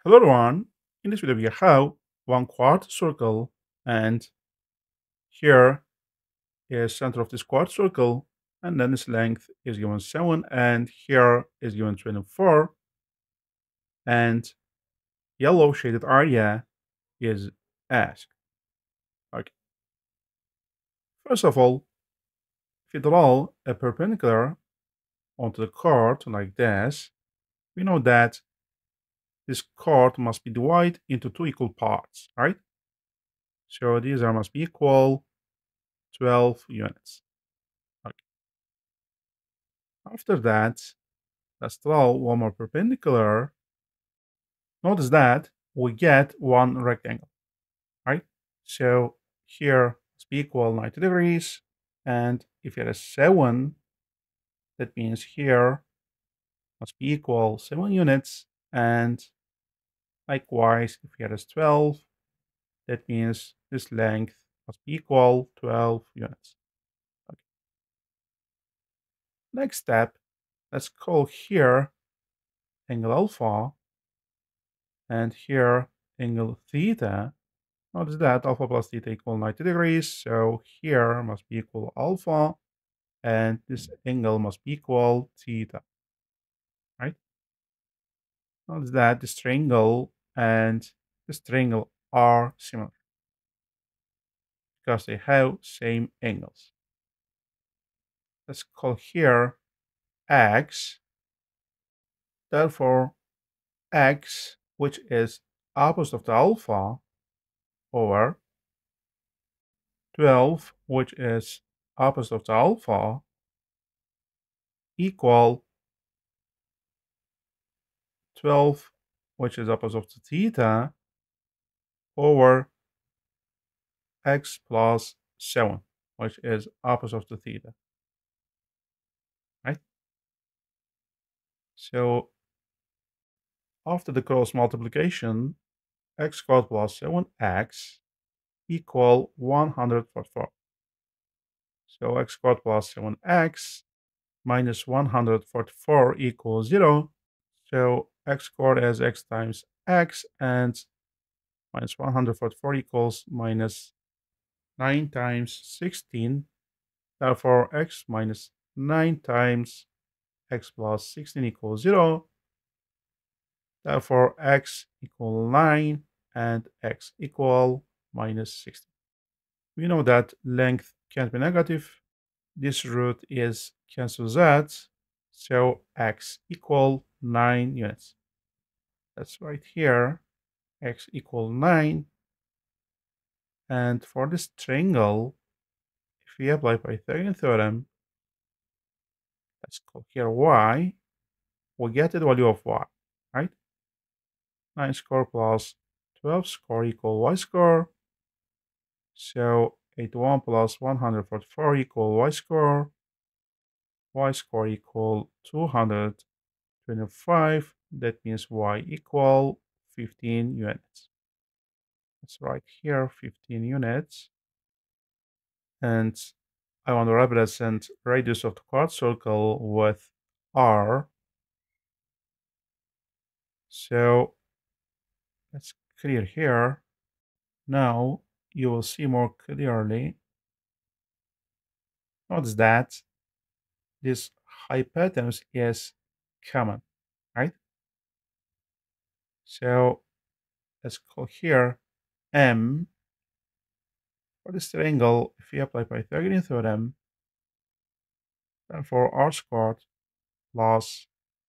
Hello everyone, in this video we have one quarter circle, and here is center of this quarter circle, and then its length is given 7, and here is given 24, and yellow shaded area is asked. Okay. First of all, if you draw a perpendicular onto the chord like this, we know that this chord must be divided into two equal parts, right? So these are must be equal 12 units. Okay. After that, let's draw one more perpendicular. Notice that we get one rectangle, right? So here must be equal 90 degrees. And if it is 7, that means here must be equal 7 units. And likewise, if here is 12, that means this length must be equal 12 units. Okay. Next step, let's call here angle alpha and here angle theta. Notice that alpha plus theta equal 90 degrees, so here must be equal alpha, and this angle must be equal theta, right? Notice that this triangle and this triangle are similar because they have same angles. Let's call here x. Therefore, x, which is opposite of the alpha, over 12, which is opposite of the alpha, equal 12, which is opposite of the theta, over x plus 7, which is opposite of the theta, right? So after the cross multiplication, x squared plus 7x equal 144. So x squared plus 7x minus 144 equals 0. So x squared is x times x, and minus 144 equals minus 9 times 16. Therefore, x minus 9 times x plus 16 equals 0. Therefore, x equal 9 and x equal minus 16. We know that length can't be negative. This root is cancel that. So x equal 9 units. That's right here. X equal 9. And for this triangle, if we apply Pythagorean theorem, let's call here y, we get the value of y, right? 9 square plus 12 square equal y square. So 81 plus 144 equal y square. Y square equal 225. That means y equal 15 units. Let's write here 15 units. And I want to represent radius of the quarter circle with r. So let's clear here. Now you will see more clearly. Notice that this hypotenuse is common, right? So let's call here m. For this triangle, if we apply Pythagorean theorem, then for r squared plus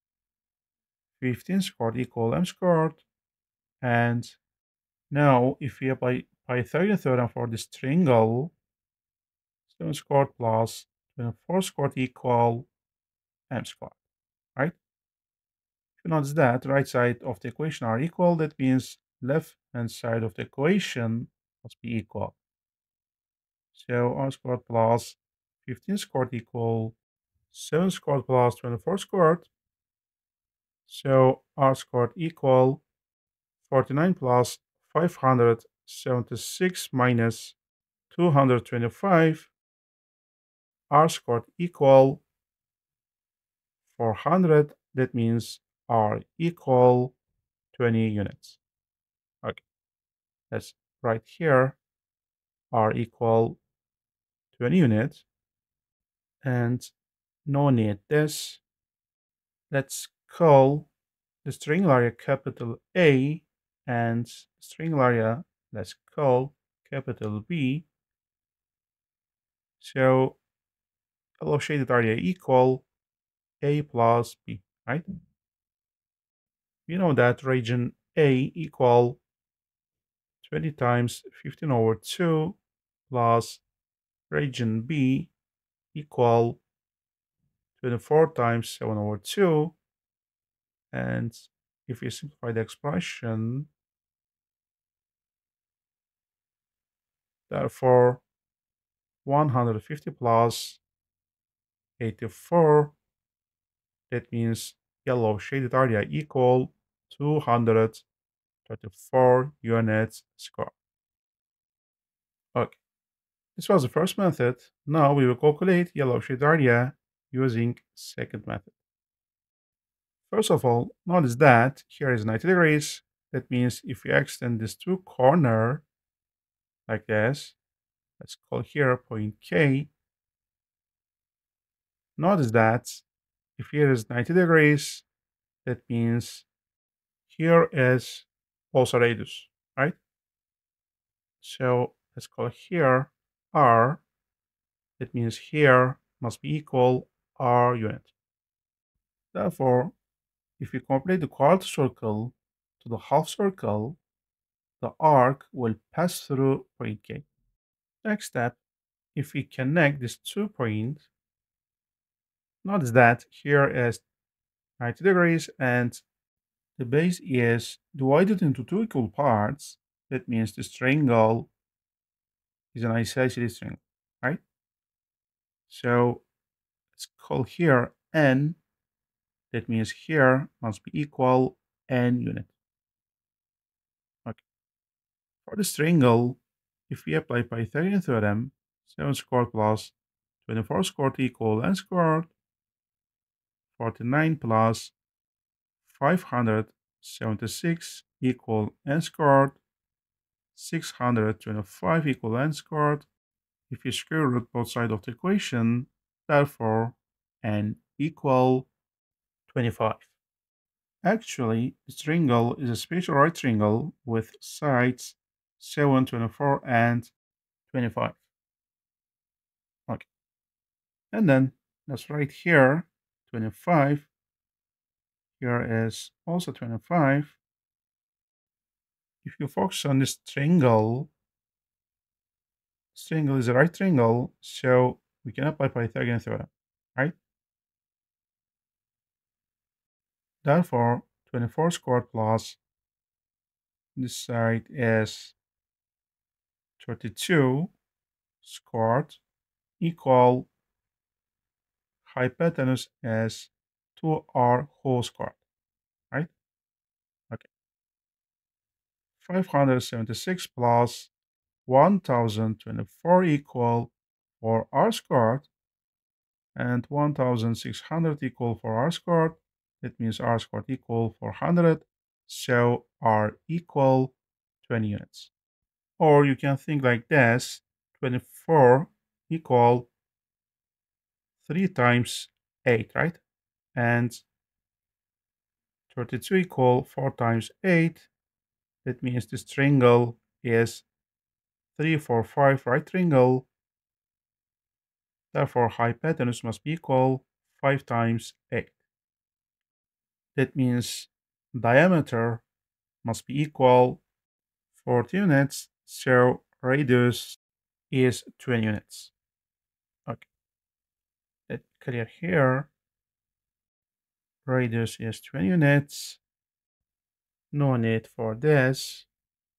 15 squared equal m squared. And now if we apply Pythagorean theorem for this triangle, 7 squared plus 24 squared equal m squared, right? If you notice that right side of the equation are equal, that means left hand side of the equation must be equal. So r squared plus 15 squared equal 7 squared plus 24 squared. So r squared equal 49 plus 576 minus 225. R squared equal 400. That means r equal 20 units. Okay, let's write here r equal 20 units, and no need this. Let's call the string area capital A and string area let's call capital B. So yellow shaded area equal A plus B, right? We know that region A equal 20 times 15 over 2 plus region B equal 24 times 7 over 2. And if we simplify the expression, therefore 150 plus 84, that means yellow shaded area equal 234 units square. Okay, this was the first method. Now we will calculate yellow shaded area using second method. First of all, notice that here is 90 degrees. That means if we extend this two corner like this, let's call here point K. Notice that if here is 90 degrees, that means here is also radius, right? So let's call here R. That means here must be equal R unit. Therefore, if we complete the quarter circle to the half circle, the arc will pass through point K. Next step, if we connect these 2 points, notice that here is 90 degrees and the base is divided into 2 equal parts. That means this triangle is an isosceles triangle, right? So let's call here n. That means here must be equal n unit. Okay. For this triangle, if we apply Pythagorean theorem, 7 squared plus 24 squared equal n squared, 49 plus 576 equal n squared, 625 equal n squared. If you square root both sides of the equation, therefore n equal 25. Actually, this triangle is a special right triangle with sides 7, 24, and 25. Okay. And then let's write here 25. Here is also 25. If you focus on this triangle is a right triangle, so we can apply Pythagorean theorem, right? Therefore, 24 squared plus this side is 32 squared equal hypotenuse is 2r whole squared, right? Okay. 576 plus 1024 equal 4r squared and 1600 equal 4r squared. That means r squared equal 400. So r equal 20 units. Or you can think like this, 24 equal 3 times 8, right? And 32 equal 4 times 8. That means this triangle is 3, 4, 5 right triangle. Therefore, hypotenuse must be equal 5 times 8. That means diameter must be equal 40 units. So radius is 20 units. Okay, let's clear here. Radius is 20 units. No need for this.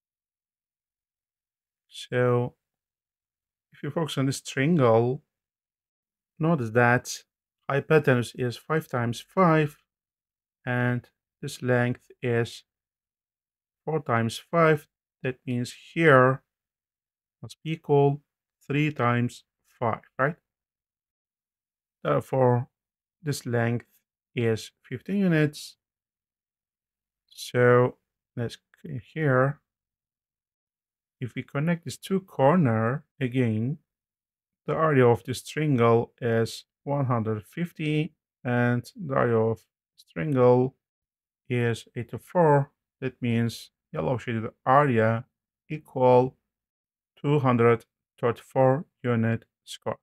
So if you focus on this triangle, notice that hypotenuse is 5 times 5 and this length is 4 times 5. That means here must be equal 3 times 5, right? Therefore, this length is 15 units. So Let's click here. If we connect these two corners again, the area of this triangle is 150 and the area of this triangle is 84. That means yellow shaded area equal 234 unit square.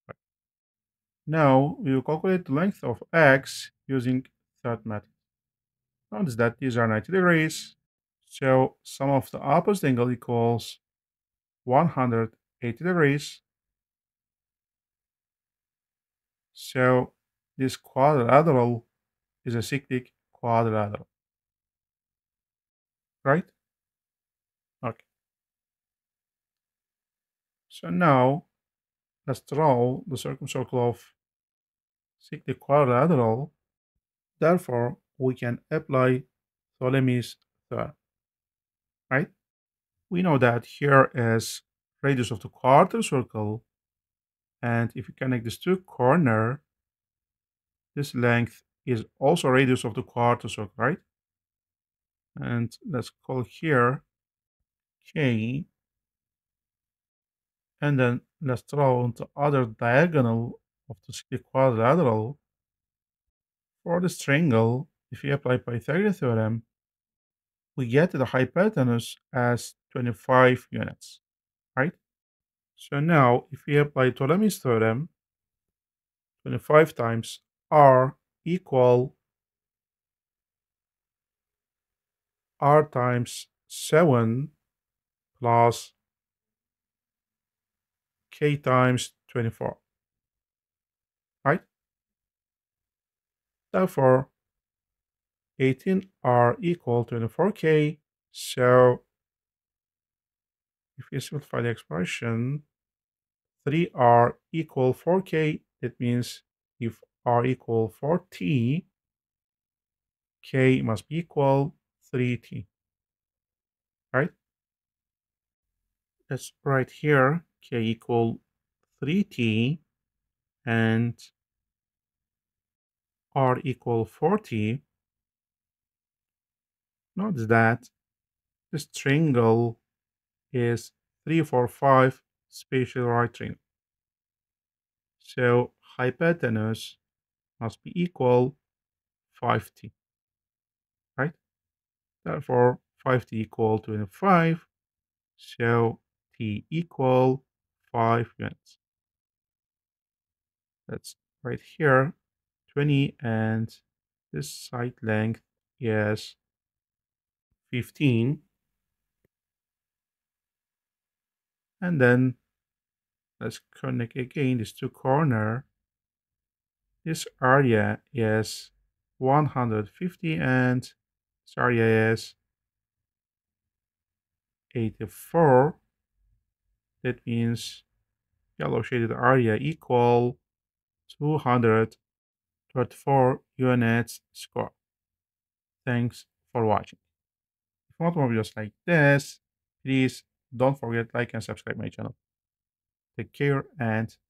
Now we will calculate the length of x using third method. Notice that these are 90 degrees, so sum of the opposite angle equals 180 degrees. So this quadrilateral is a cyclic quadrilateral, right? Okay. So now let's draw the circumcircle of cyclic quadrilateral. Therefore, we can apply Ptolemy's theorem, right? We know that here is radius of the quarter circle, and if you connect these two corners, this length is also radius of the quarter circle, right? And let's call here K, and then let's draw the other diagonal of the quadrilateral. For this triangle, if we apply Pythagorean theorem, we get the hypotenuse as 25 units, right? So now, if we apply Ptolemy's theorem, 25 times r equal r times 7 plus k times 24, right? Therefore, 18r equal 24k. So if we simplify the expression, 3r equal 4k, that means if r equal 4t, k must be equal 3t, right? Let's write here k equal 3t and r equal 40. Notice that this triangle is 3, 4, 5 spatial right triangle. So hypotenuse must be equal 5t, right? Therefore, 5t equal 25. So t equal 5 units. That's right here, 20, and this side length is 15. And then let's connect again these two corners. This area is 150 and this area is 84. That means yellow shaded area equal 234 units square. Thanks for watching. If you want more videos like this, please don't forget to like and subscribe my channel. Take care and